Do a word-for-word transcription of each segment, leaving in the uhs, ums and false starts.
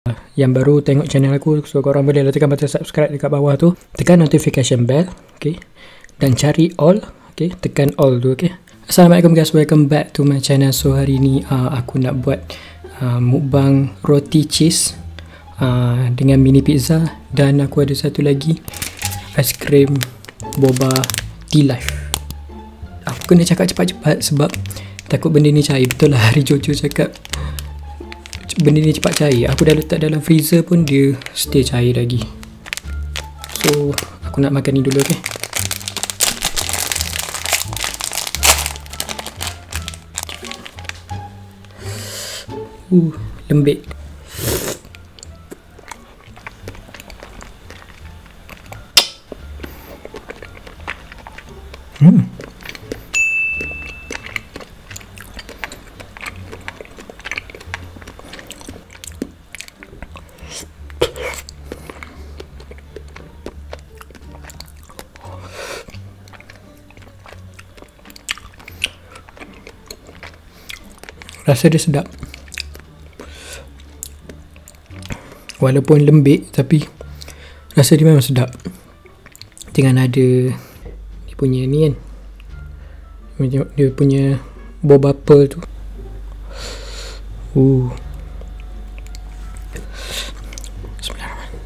yang baru tengok channel aku, so korang boleh tekan button subscribe dekat bawah tu, tekan notification bell, okay, dan cari all, okay, tekan all tu, okay. Assalamualaikum guys, welcome back to my channel. So hari ni uh, aku nak buat uh, mukbang roti cheese uh, dengan mini pizza, dan aku ada satu lagi aiskrim boba D-Life. Aku kena cakap cepat-cepat sebab takut benda ni cair. Betul lah hari Jojo cakap benda ni cepat cair. Aku dah letak dalam freezer pun dia stay cair lagi. So aku nak makan ni dulu, okay. Uh, lembik. Hmm. Rasa dia sedap. Walaupun lembik tapi rasa dia memang sedap. Dengan ada dia punya ni kan, dia punya boba pearl tu. Uh. Bismillahirrahmanirrahim.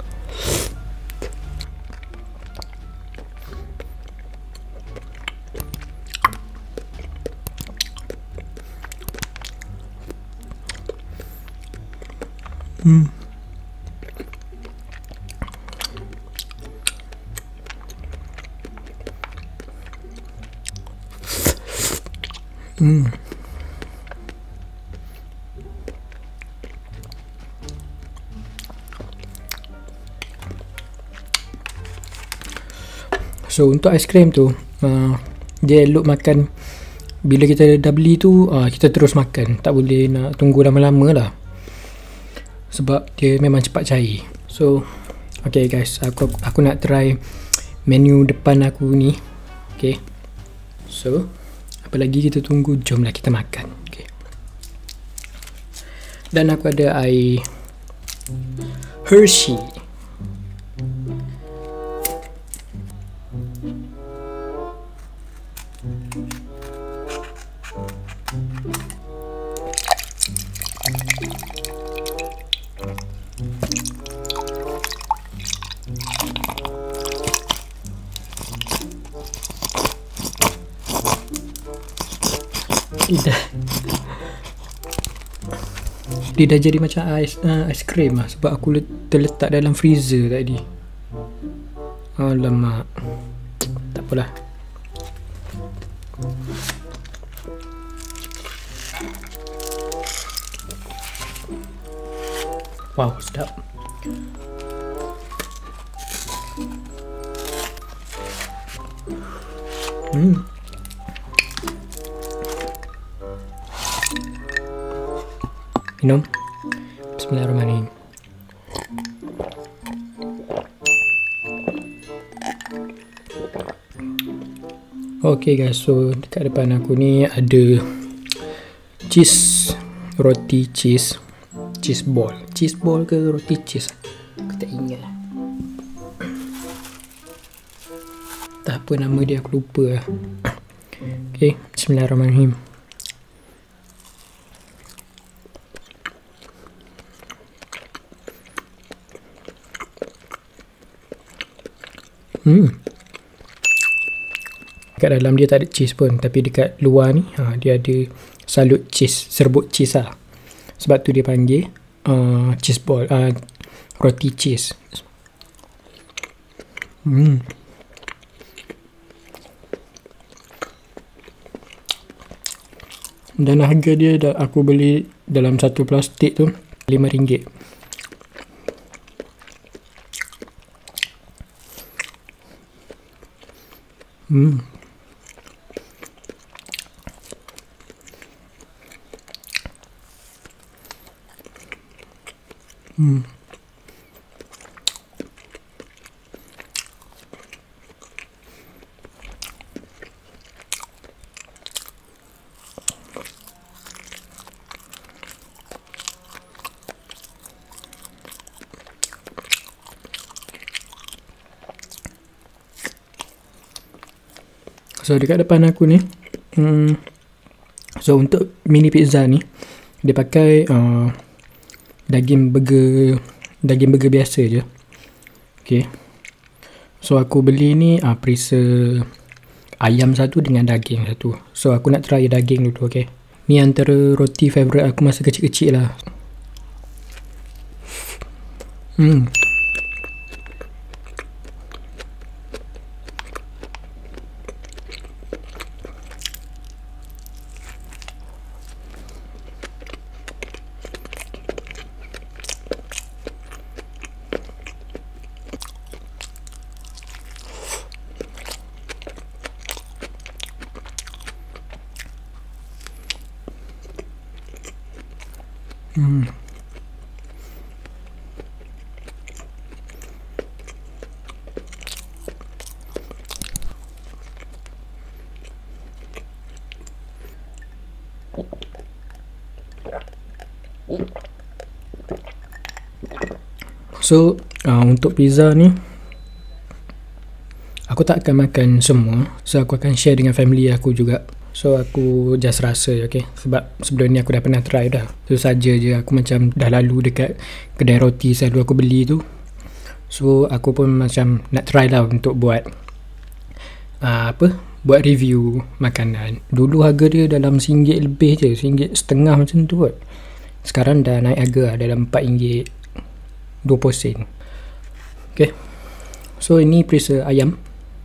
Hmm. Hmm. So untuk aiskrim tu, uh, dia elok makan bila kita dah beli tu, uh, kita terus makan. Tak boleh nak tunggu lama-lama lah, sebab dia memang cepat cair. So okay guys, aku aku nak try menu depan aku ni. Okay, so apa lagi kita tunggu, jomlah kita makan. Okay. Dan aku ada air Hershey. Dia dah, dia dah jadi macam ais uh, aiskrim lah, sebab aku terletak dalam freezer tadi. Alamak, tak apalah. Wow, sedap. Hmm. Minum. Bismillahirrahmanirrahim. Okay guys, so dekat depan aku ni ada cheese, roti cheese, cheese ball. Cheese ball ke roti cheese? Aku tak ingat. Tak apa nama dia, aku lupa lah. Okay, bismillahirrahmanirrahim. Hmm. Dekat dalam dia tak ada cheese pun, tapi dekat luar ni ha, dia ada salut cheese, serbuk cheese lah. Sebab tu dia panggil uh, cheese ball, uh, roti cheese. Hmm. Dan harga dia dah aku beli dalam satu plastik tu lima ringgit. Hmm. Hmm. So dekat depan aku ni, hmm, so untuk mini pizza ni dia pakai uh, daging burger, daging burger biasa je. Okay, so aku beli ni uh, preser ayam satu dengan daging satu. So aku nak try daging dulu. Okay, ni antara roti favourite aku masa kecil-kecil lah. Hmm. Hmm. So uh, untuk pizza ni aku tak akan makan semua. So aku akan share dengan family aku juga. So aku just rasa, okay, sebab sebelum ni aku dah pernah try dah. So saja je aku macam dah lalu dekat kedai roti selalu aku beli tu. So aku pun macam nak try lah untuk buat uh, apa buat review makanan. Dulu harga dia dalam RM one lebih je, RM one setengah macam tu kot. Sekarang dah naik harga lah, dalam empat ringgit dua puluh sen. Okay, so ini preser ayam.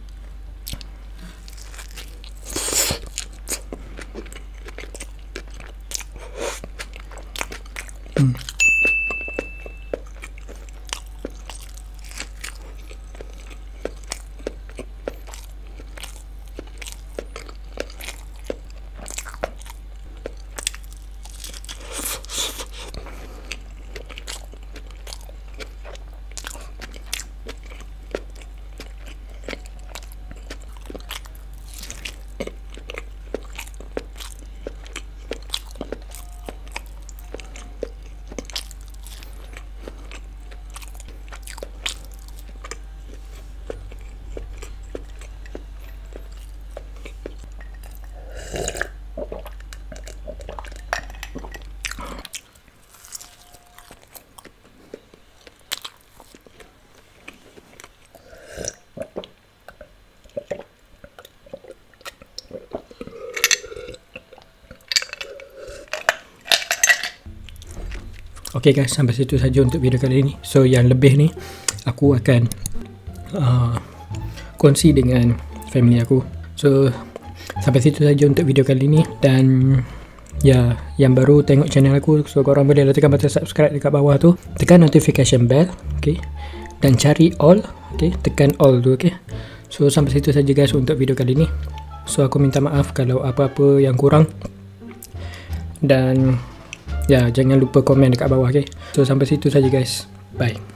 Hmm. Okay guys, sampai situ saja untuk video kali ini. So yang lebih ni aku akan uh, kongsi dengan family aku. So sampai situ saja untuk video kali ini. Dan ya, yang baru tengok channel aku, so korang boleh tekan button subscribe dekat bawah tu, tekan notification bell, okay, dan cari all, okay, tekan all tu. Okay, so sampai situ saja guys untuk video kali ini. So aku minta maaf kalau apa-apa yang kurang. Dan ya, jangan lupa komen dekat bawah. Okay, so sampai situ saja guys. Bye.